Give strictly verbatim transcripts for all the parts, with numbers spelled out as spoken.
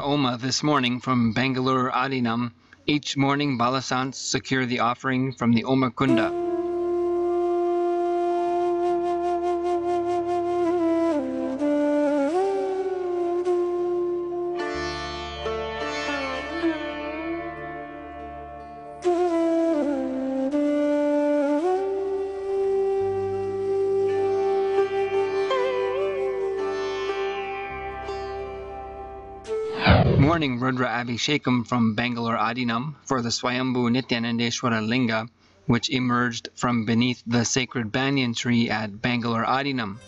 Oma this morning from Bangalore Adinam. Each morning, Balasants secure the offering from the Oma Kunda. Morning Rudra Abhishekam from Bangalore Adinam for the Swayambhu Nityanandeshwara Linga, which emerged from beneath the sacred banyan tree at Bangalore Adinam.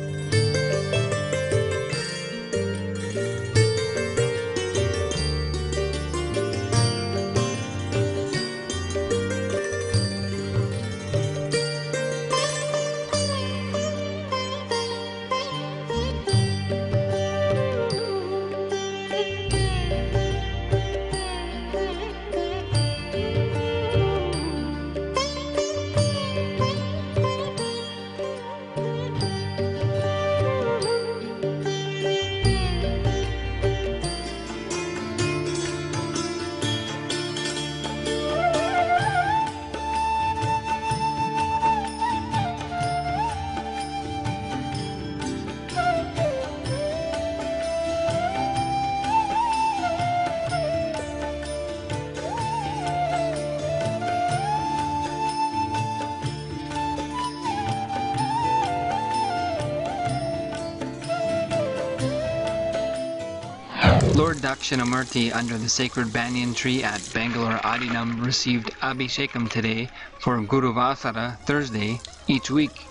Lord Dakshinamurti under the sacred banyan tree at Bangalore Adinam received Abhishekam today for Guru Vasara Thursday each week.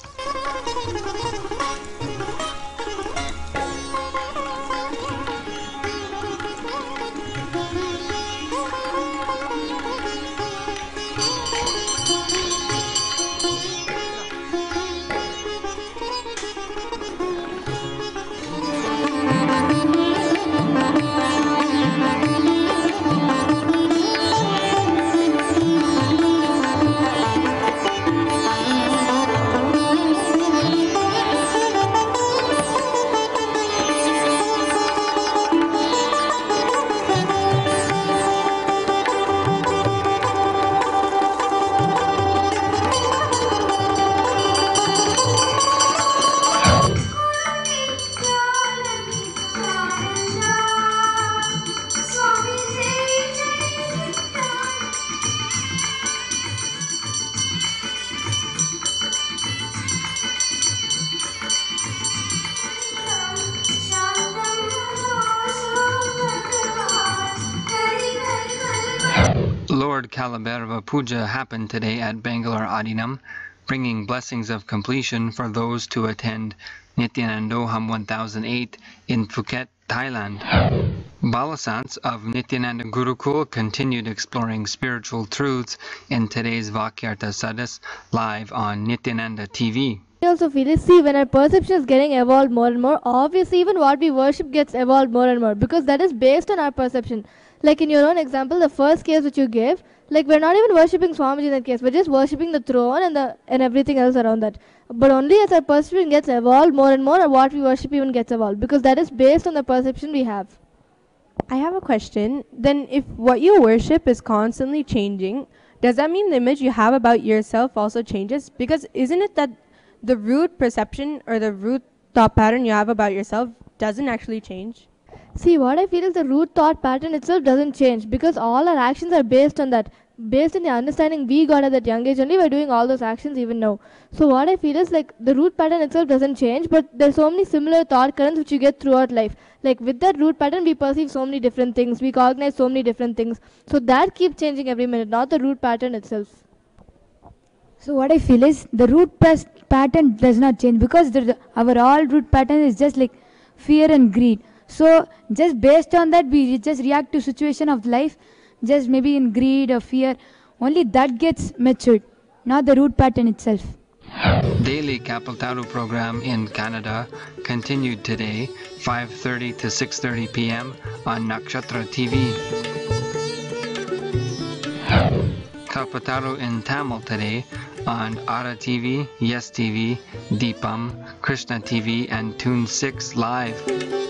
Lord Kalabhairava Puja happened today at Bangalore Adinam, bringing blessings of completion for those to attend Nityanandoham one thousand eight in Phuket, Thailand. Balasants of Nityananda Gurukul continued exploring spiritual truths in today's Vakyartha Sadas live on Nityananda T V. I also feel is, see, when our perception is getting evolved more and more, obviously even what we worship gets evolved more and more, because that is based on our perception. Like in your own example, the first case which you gave, like we're not even worshipping Swamiji in that case, we're just worshipping the throne and the and everything else around that. But only as our perception gets evolved more and more, or what we worship even gets evolved, because that is based on the perception we have. I have a question. Then if what you worship is constantly changing, does that mean the image you have about yourself also changes? Because isn't it that the root perception or the root thought pattern you have about yourself doesn't actually change? See, what I feel is the root thought pattern itself doesn't change, because all our actions are based on that. Based on the understanding we got at that young age only, we're doing all those actions even now. So what I feel is like the root pattern itself doesn't change, but there's so many similar thought currents which you get throughout life. Like with that root pattern, we perceive so many different things, we cognize so many different things. So that keeps changing every minute, not the root pattern itself. So what I feel is the root pattern does not change, because the, our all root pattern is just like fear and greed. So just based on that, we just react to situation of life, just maybe in greed or fear. Only that gets matured, not the root pattern itself. Daily Kapiltaru program in Canada continued today, five thirty to six thirty p m on Nakshatra T V. Kapiltaru in Tamil today on Ara T V, Yes T V, Deepam, Krishna T V and Tune six Live.